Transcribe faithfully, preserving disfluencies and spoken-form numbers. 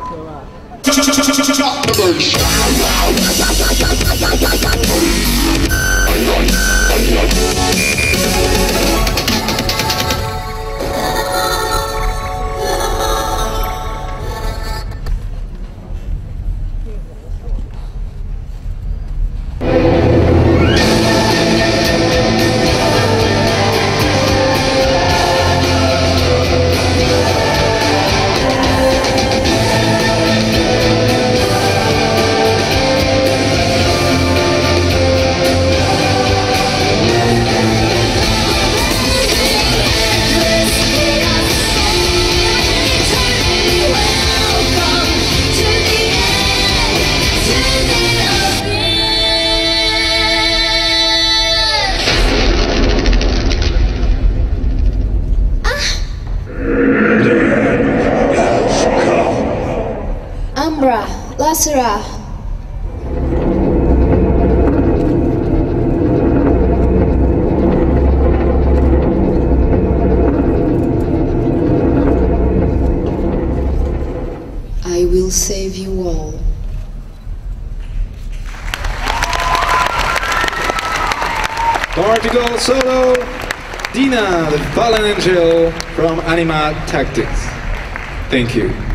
Umbra, Lacera. I will save you all. Particle solo, Dina, the Fallen Angel from Anima Tactics. Thank you.